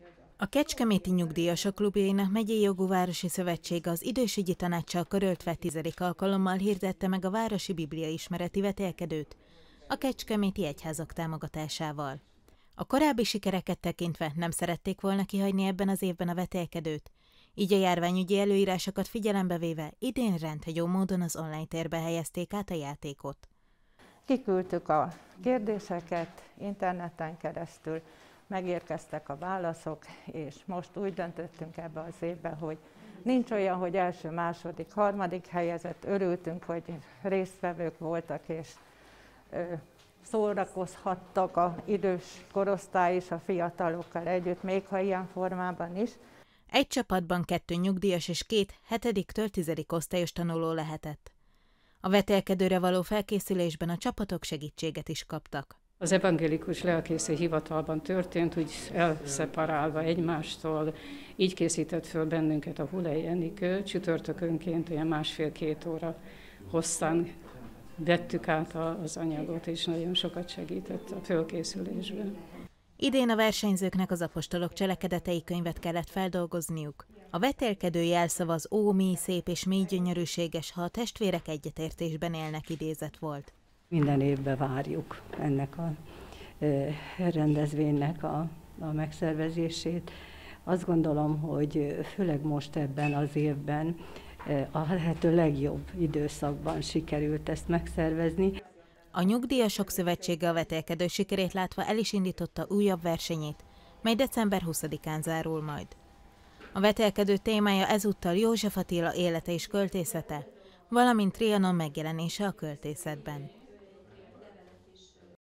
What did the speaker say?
A Kecskeméti Nyugdíjasok Klubjainak megyei jogú városi szövetsége az idősügyi tanácssal karöltve 10. alkalommal hirdette meg a városi bibliaismereti vetélkedőt a kecskeméti egyházak támogatásával. A korábbi sikereket tekintve nem szerették volna kihagyni ebben az évben a vetélkedőt, így a járványügyi előírásokat figyelembe véve idén rendhagyó módon az online térbe helyezték át a játékot. Kiküldtük a kérdéseket interneten keresztül, megérkeztek a válaszok, és most úgy döntöttünk ebbe az évbe, hogy nincs olyan, hogy első, második, harmadik helyezett. Örültünk, hogy résztvevők voltak, és szórakozhattak az idős korosztály és a fiatalokkal együtt, még ha ilyen formában is. Egy csapatban 2 nyugdíjas és 2 7-től 10. osztályos tanuló lehetett. A vetélkedőre való felkészülésben a csapatok segítséget is kaptak. Az evangélikus lelkészi hivatalban történt, úgy elszeparálva egymástól, így készített föl bennünket a Hulei Enikő, csütörtökönként olyan 1,5-2 óra hosszán vettük át az anyagot, és nagyon sokat segített a fölkészülésben. Idén a versenyzőknek az apostolok cselekedetei könyvet kellett feldolgozniuk. A vetélkedő jelszava az ó, mély, szép és mély gyönyörűséges, ha a testvérek egyetértésben élnek idézet volt. Minden évben várjuk ennek a rendezvénynek a megszervezését. Azt gondolom, hogy főleg most ebben az évben a lehető legjobb időszakban sikerült ezt megszervezni. A Nyugdíjasok Szövetsége a vetélkedő sikerét látva el is indította újabb versenyét, mely december 20-án zárul majd. A vetélkedő témája ezúttal József Attila élete és költészete, valamint Trianon megjelenése a költészetben.